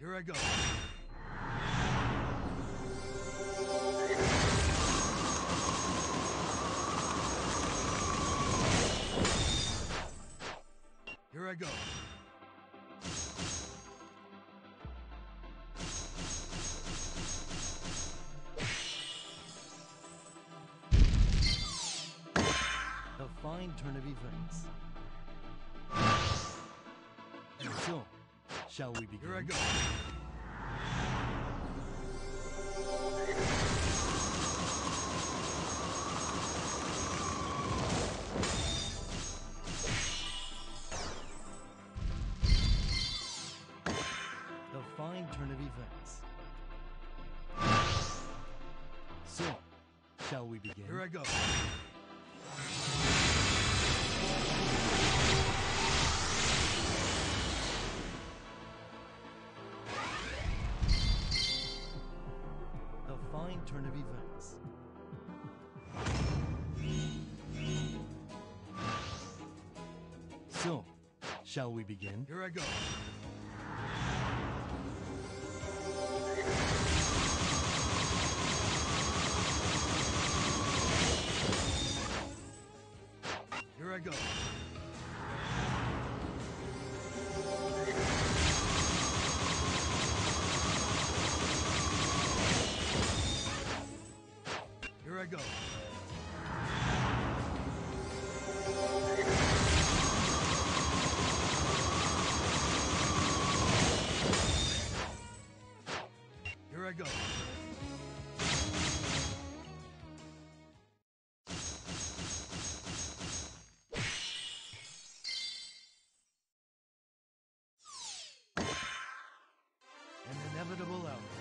Here I go. Here I go. A fine turn of events. And so, shall we begin? Here I go. A fine turn of events. So, shall we begin? Here I go. A fine turn of events. So, shall we begin? Here I go. Here I go. Here I go. Here I go. An inevitable outcome.